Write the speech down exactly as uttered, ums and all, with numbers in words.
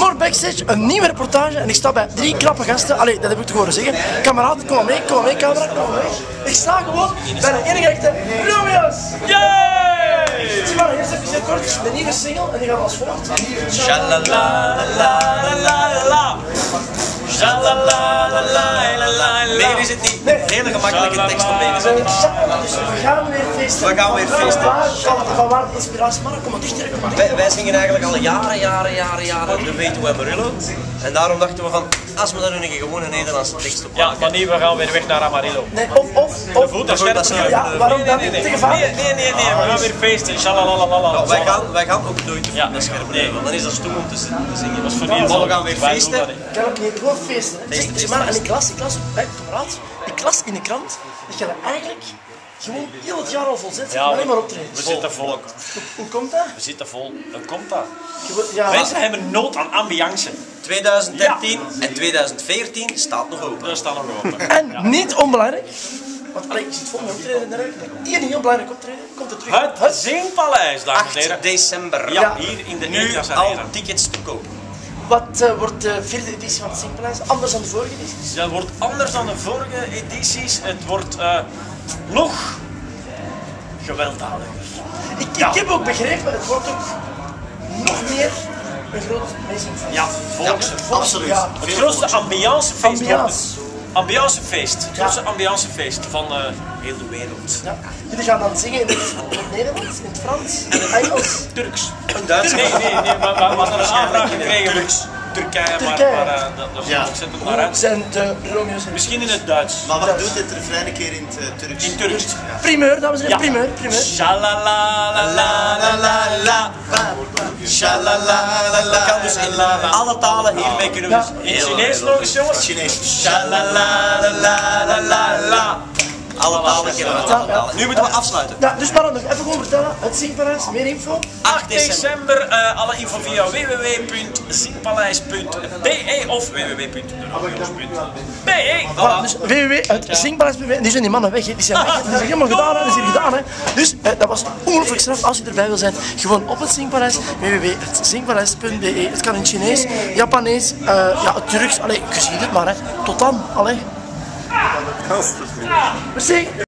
voor backstage een nieuwe reportage en ik sta bij drie knappe gasten. Allee, dat heb ik te horen zeggen. Kameraad, kom maar mee, kom maar mee, camera, kom maar mee. Ik sta gewoon bij de enige echte Romeo's. Yay! Zie maar, eerst even kort, de nieuwe single en die gaat als volgt. Shalalalalala. Shalalalalala. Nee, is het niet. Hele gemakkelijke tekst om mee te zingen. Dus we gaan weer feesten. We gaan weer feesten. Van, van waar de inspiratie, maar kom maar dichter, kom maar dichter. Wij, wij zingen eigenlijk al jaren, jaren, jaren, jaren de Weet Hoe Amarillo. En daarom dachten we van, als we daar nu een gewone Nederlandse tekst op Ja, maar nu we gaan weer weg naar Amarillo. Nee, of, of, of. Voelt dat scherp? Ja, waarom dan? Nee, nee, Te nee. gevaarlijk? Nee, nee, nee, nee, we gaan weer feesten. Shalalalala. Nou, wij, gaan, wij gaan ook nooit Ja. naar scherp Nee. want dan is dat stom om te zingen. Dat is voor niemand. Maar we gaan weer Wij feesten. doen dat niet. Kan ook niet, gewoon feesten. Hè. Feesten, Zeg maar, en ik las, ik las, bij kameraad, ik las in de krant dat je er eigenlijk gewoon heel het jaar al vol zit, Ja, maar alleen we- maar optreden. We zitten vol. Hoe, hoe komt dat? We zitten vol. Dan komt dat. Je wordt- ja, Mensen hebben nood aan ambiance. twintig dertien en twintig veertien staat nog open. Dat staat nog open. En niet onbelangrijk, want allee, je zit vol met optreden en dergelijke. Hier een heel belangrijk optreden, komt het terug. Het Zingpaleis, dames en acht heren. december. Ja, Ja. hier in de Nu Ethias al Arena. tickets te koop. Wat uh, wordt de vierde editie van het Zingpaleis? Anders dan de vorige edities? Dat wordt anders dan de vorige edities. Het wordt uh, nog gewelddadiger. Ik, ik heb ook begrepen, het wordt ook nog meer een groot meezingfeest. Ja, volks. Absoluut. Ja. Het grootste ambiancefeest. Ambiance. wordt het. Ambiancefeest. Het grootste ambiancefeest van uh, heel de wereld. Ja. Jullie gaan dan zingen in het, in het Nederlands, in het Frans, in het Engels. Turks. Een Duits. Nee, nee, nee, maar we hadden een aanvraag gekregen. Turks. Turkije, maar, Turkije. maar uh, dat, dat is Ja. ontzettend naar Hoe uit. zijn de Romeo's en Misschien in het Duits. Maar wat doet dit refrein een keer in het uh, Turks? In Turks. primeur, dames en heren, Ja. primeur, primeur. Shalalalalala. Shalalalala. Dat kan dus in alle talen hiermee kunnen we Ja. dus In heel Chinees nog eens, jongens. Chinees. Shalalalala. Alle talen kennen we het, alle talen. Nu moeten we afsluiten. Ja, dus maar dan nog even gewoon vertellen, het Zingpaleis, meer info. acht december, uh, alle info via w w w punt zingpaleis punt b e of w w w punt romeo's punt b e. Voilà, dus w w w punt het Zingpaleis punt b e. Die zijn die mannen weg, hè. Die zijn weg, hè. Dat is helemaal gedaan, hè. Dat is hier gedaan, hè. Dus eh, dat was ongelooflijk straf. Als je erbij wil zijn, gewoon op het Zingpaleis, w w w punt het zingpaleis punt b e. Het kan in Chinees, Japanees, uh, ja, het Turks, allee, je ziet het maar, hè. Tot dan, allee. Merci.